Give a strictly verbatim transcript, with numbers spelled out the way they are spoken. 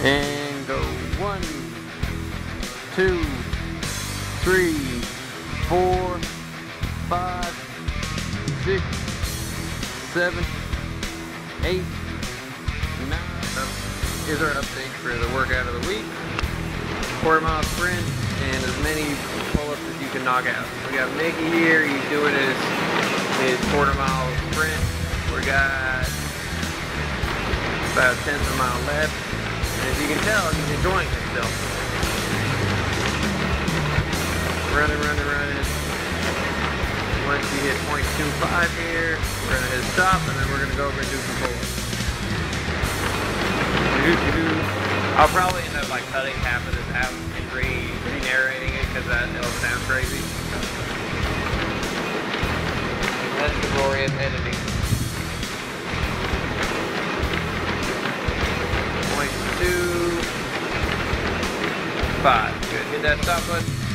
And go one, two, three, four, five, six, seven, eight, nine. Here's our update for the workout of the week. Quarter mile sprint and as many pull-ups as you can knock out. We got Mickey here, he's doing his, his quarter mile sprint. We got about a tenth of a mile left. And as you can tell, he's enjoying himself. Running, running, running. Once you hit point two five here, we're going to hit stop and then we're going to go over and do some pull-ups. I'll probably end up like cutting half of this out and re, re-narrating it because that it'll sound crazy. That's the glorious editing. Point two five. Good. Hit that stop button.